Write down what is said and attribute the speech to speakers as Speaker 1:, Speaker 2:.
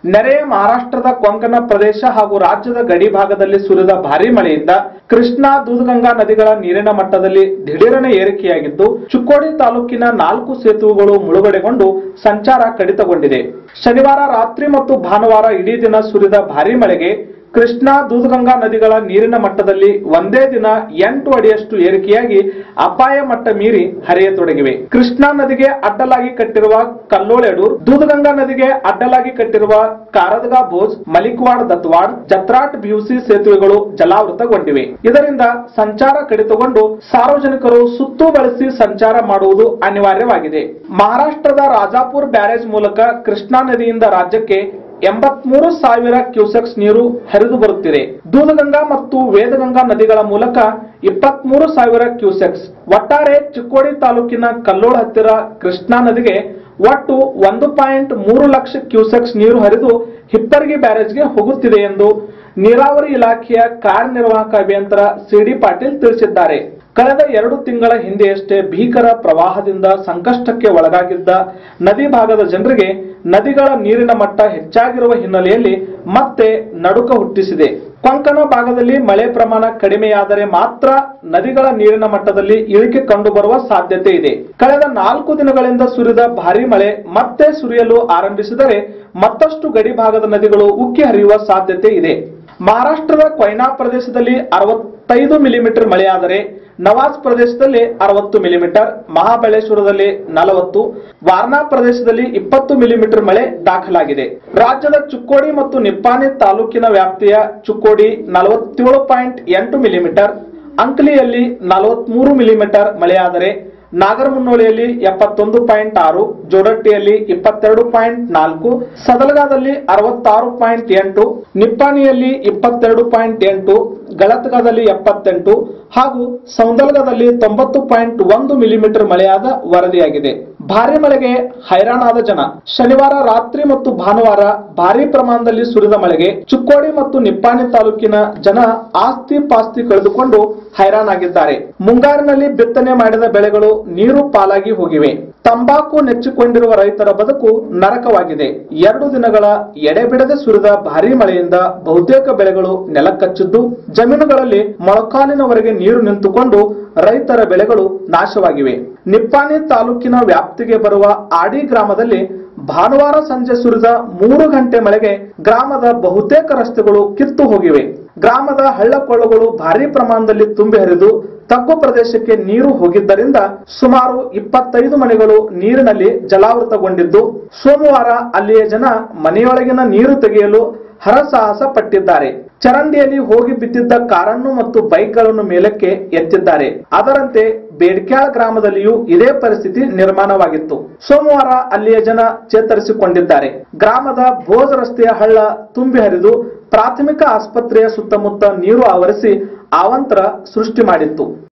Speaker 1: ನೆರೆಯ ಮಹಾರಾಷ್ಟ್ರದ ಕೊಂಕಣ ಪ್ರದೇಶ ಹಾಗೂ ರಾಜ್ಯದ ಗಡಿ ಭಾಗದಲ್ಲಿ ಸುರಿದ ಭಾರೀ ಮಳೆಯಿಂದ ಕೃಷ್ಣಾ ದೂಧಗಂಗಾ ನದಿಗಳ ನೀರಿನ ಮಟ್ಟದಲ್ಲಿ ದಿಢೀರನೆ ಏರಿಕೆಯಾಗಿದ್ದು ಚಿಕ್ಕೋಡಿ ತಾಲೂಕಿನ 4 ಸೇತುವೆಗಳು ಮುಳುಗಡೆಗೊಂಡು ಸಂಚಾರ ಕಡಿತಗೊಂಡಿದೆ. ಶನಿವಾರ ರಾತ್ರಿ ಮತ್ತು ಭಾನುವಾರ ಇಡೀ ದಿನ ಸುರಿದ ಭಾರೀ ಮಳೆಗೆ ಕೃಷ್ಣಾ ದೂಧಗಂಗಾ ನದಿಗಳ ನೀರಿನ ಮಟ್ಟದಲ್ಲಿ ಒಂದೇ ದಿನ 8 ಅಡಿಯಷ್ಟು ಏರಿಕೆಯಾಗಿ ಅಪಾಯ ಮಟ್ಟ ಮೀರಿ ಹರಿಯತೊಡಗಿವೆ. ಕೃಷ್ಣಾ ನದಿಗೆ ಅಡ್ಡಲಾಗಿ ಕಟ್ಟಿರುವ ಕಲ್ಲೋಳೆಡೂರ್, ದೂಧಗಂಗಾ ನದಿಗೆ ಅಡ್ಡಲಾಗಿ ಕಟ್ಟಿರುವ ಕಾರದಗಾ ಭೋಜ್, ಮಲಿಕ್ವಾಡ್ ದತ್ವಾಡ್, ಜತ್ರಾಟ್ ಬ್ಯೂಸಿ ಸೇತುವೆಗಳು ಜಲಾವೃತಗೊಂಡಿವೆ. ಇದರಿಂದ ಸಂಚಾರ ಕಡಿತಗೊಂಡು ಸಾರ್ವಜನಿಕರು ಸುತ್ತು ಬಳಸಿ ಸಂಚಾರ ಮಾಡುವುದು ಅನಿವಾರ್ಯವಾಗಿದೆ. ಮಹಾರಾಷ್ಟ್ರದ ರಾಜಾಪುರ್ ಬ್ಯಾರೇಜ್ ಮೂಲಕ ಕೃಷ್ಣಾ ನದಿಯಿಂದ ರಾಜ್ಯಕ್ಕೆ 83,000 ಕ್ಯೂಸೆಕ್ಸ್ ನೀರು ಹರಿದು ಬರುತ್ತಿದೆ. ದೂಧಗಂಗಾ ಮತ್ತು ವೇದಗಂಗಾ ನದಿಗಳ ಮೂಲಕ 23,000 ಕ್ಯೂಸೆಕ್ಸ್. ಒಟ್ಟಾರೆ ಚಿಕ್ಕೋಡಿ ತಾಲೂಕಿನ ಕಲ್ಲೋಳ ಹತ್ತಿರ ಕೃಷ್ಣಾ ನದಿಗೆ ಒಟ್ಟು 1.3 ಲಕ್ಷ ಕ್ಯೂಸೆಕ್ಸ್ ನೀರು ಹರಿದು ಹಿಪ್ಪರಗಿ ಬ್ಯಾರೇಜ್ಗೆ ಹೋಗುತ್ತಿದೆ ಎಂದು ನೀರಾವರಿ ಇಲಾಖೆಯ ಕಾರ್ಯನಿರ್ವಾಹಕ ಅಭಿಯಂತರ ಸಿಡಿ ಪಾಟೀಲ್ ತಿಳಿಸಿದ್ದಾರೆ. ಕಳೆದ 2 ತಿಂಗಳ ಹಿಂದೆಯಷ್ಟೇ ಭೀಕರ ಪ್ರವಾಹದಿಂದ ಸಂಕಷ್ಟಕ್ಕೆ ಒಳಗಾಗಿದ್ದ ನದಿ ಭಾಗದ ಜನರಿಗೆ ನದಿಗಳ ನೀರಿನ ಮಟ್ಟ ಹೆಚ್ಚಾಗಿರುವ ಹಿನ್ನೆಲೆಯಲ್ಲಿ ಮತ್ತೆ ನಡುಕ ಹುಟ್ಟಿಸಿದೆ. ಕೊಂಕಣ ಭಾಗದಲ್ಲಿ ಮಳೆ ಪ್ರಮಾಣ ಕಡಿಮೆಯಾದರೆ ಮಾತ್ರ ನದಿಗಳ ನೀರಿನ ಮಟ್ಟದಲ್ಲಿ ಇಳಿಕೆ ಕಂಡುಬರುವ ಸಾಧ್ಯತೆ ಇದೆ. ಕಳೆದ 4 ದಿನಗಳಿಂದ ಸುರಿದ ಭಾರೀ ಮಳೆ ಮತ್ತೆ ಸುರಿಯಲು ಆರಂಭಿಸಿದರೆ ಮತ್ತಷ್ಟು ಗಡಿ ಭಾಗದ ನದಿಗಳು ಉಕ್ಕಿ ಹರಿಯುವ ಸಾಧ್ಯತೆ ಇದೆ. ಮಹಾರಾಷ್ಟ್ರದ ಕೊಯ್ನಾ ಪ್ರದೇಶದಲ್ಲಿ 65 ಮಿಲಿಮೀಟರ್ ಮಳೆಯಾದರೆ ನವಾಜ್ ಪ್ರದೇಶದಲ್ಲಿ 60 ಮಿಲಿಮೀಟರ್, ಮಹಾಬಳೇಶ್ವರದಲ್ಲಿ 40, ವಾರ್ನಾ ಪ್ರದೇಶದಲ್ಲಿ 20 ಮಿಲಿಮೀಟರ್ ಮಳೆ ದಾಖಲಾಗಿದೆ. ರಾಜ್ಯದ ಚಿಕ್ಕೋಡಿ ಮತ್ತು ನಿಪ್ಪಾಣಿ ತಾಲೂಕಿನ ವ್ಯಾಪ್ತಿಯ ಚಿಕ್ಕೋಡಿ 47.8 ಮಿಲಿಮೀಟರ್, ಅಂಕಲಿಯಲ್ಲಿ 43 ಮಿಲಿಮೀಟರ್ ಮಳೆಯಾದರೆ ನಾಗರಮುನ್ನೋಳಿಯಲ್ಲಿ 71.6, ಜೋಡಟ್ಟಿಯಲ್ಲಿ 22.4, ಸದಲಗಾದಲ್ಲಿ 66.8, ನಿಪ್ಪಾಣಿಯಲ್ಲಿ 22.8, ಗಳತ್ಗಾದಲ್ಲಿ 78 ಹಾಗೂ ಸೌಂದಲ್ಗದಲ್ಲಿ 90.1 ಮಿಲಿಮೀಟರ್ ಮಳೆಯಾದ ವರದಿಯಾಗಿದೆ. ಭಾರೀ ಮಳೆಗೆ ಹೈರಾಣಾದ ಜನ. ಶನಿವಾರ ರಾತ್ರಿ ಮತ್ತು ಭಾನುವಾರ ಭಾರೀ ಪ್ರಮಾಣದಲ್ಲಿ ಸುರಿದ ಮಳೆಗೆ ಚಿಕ್ಕೋಡಿ ಮತ್ತು ನಿಪ್ಪಾಣಿ ತಾಲೂಕಿನ ಜನ ಆಸ್ತಿ ಪಾಸ್ತಿ ಕಳೆದುಕೊಂಡು ಹೈರಾಣಾಗಿದ್ದಾರೆ. ಮುಂಗಾರಿನಲ್ಲಿ ಬಿತ್ತನೆ ಮಾಡಿದ ಬೆಳೆಗಳು ನೀರು ಪಾಲಾಗಿ ಹೋಗಿವೆ. ತಂಬಾಕು ನೆಚ್ಚಿಕೊಂಡಿರುವ ರೈತರ ಬದುಕು ನರಕವಾಗಿದೆ. 2 ದಿನಗಳ ಎಡೆಬಿಡದೆ ಸುರಿದ ಭಾರೀ ಮಳೆಯಿಂದ ಬಹುತೇಕ ಬೆಳೆಗಳು ನೆಲಕಚ್ಚಿದ್ದು, ಜಮೀನುಗಳಲ್ಲಿ ಮೊಳಕಾಲಿನವರೆಗೆ ನೀರು ನಿಂತುಕೊಂಡು ರೈತರ ಬೆಳೆಗಳು ನಾಶವಾಗಿವೆ. ನಿಪ್ಪಾಣಿ ತಾಲೂಕಿನ ವ್ಯಾಪ್ತಿಗೆ ಬರುವ ಆಡಿ ಗ್ರಾಮದಲ್ಲಿ ಭಾನುವಾರ ಸಂಜೆ ಸುರಿದ 3 ಗಂಟೆ ಮಳೆಗೆ ಗ್ರಾಮದ ಬಹುತೇಕ ರಸ್ತೆಗಳು ಕಿತ್ತು ಹೋಗಿವೆ. ಗ್ರಾಮದ ಹಳ್ಳಕೊಳ್ಳಗಳು ಭಾರೀ ಪ್ರಮಾಣದಲ್ಲಿ ತುಂಬಿ ಹರಿದು ತಗ್ಗು ಪ್ರದೇಶಕ್ಕೆ ನೀರು ಹೋಗಿದ್ದರಿಂದ ಸುಮಾರು 25 ಮನೆಗಳು ನೀರಿನಲ್ಲಿ ಜಲಾವೃತಗೊಂಡಿದ್ದು, ಸೋಮವಾರ ಅಲ್ಲಿಯ ಜನ ಮನೆಯೊಳಗಿನ ನೀರು ತೆಗೆಯಲು ಹರಸಾಹಸ ಪಟ್ಟಿದ್ದಾರೆ. ಚರಂಡಿಯಲ್ಲಿ ಹೋಗಿ ಬಿದ್ದಿದ್ದ ಕಾರನ್ನು ಮತ್ತು ಬೈಕ್ಗಳನ್ನು ಮೇಲಕ್ಕೆ ಎತ್ತಿದ್ದಾರೆ. ಅದರಂತೆ ಬೇಡ್ಕ್ಯಾಳ ಗ್ರಾಮದಲ್ಲಿಯೂ ಇದೇ ಪರಿಸ್ಥಿತಿ ನಿರ್ಮಾಣವಾಗಿತ್ತು. ಸೋಮವಾರ ಅಲ್ಲಿಯ ಜನ ಚೇತರಿಸಿಕೊಂಡಿದ್ದಾರೆ. ಗ್ರಾಮದ ಭೋಜ್ ರಸ್ತೆಯ ಹಳ್ಳ ತುಂಬಿ ಹರಿದು ಪ್ರಾಥಮಿಕ ಆಸ್ಪತ್ರೆಯ ಸುತ್ತಮುತ್ತ ನೀರು ಆವರಿಸಿ ಅವಾಂತರ ಸೃಷ್ಟಿ ಮಾಡಿತ್ತು.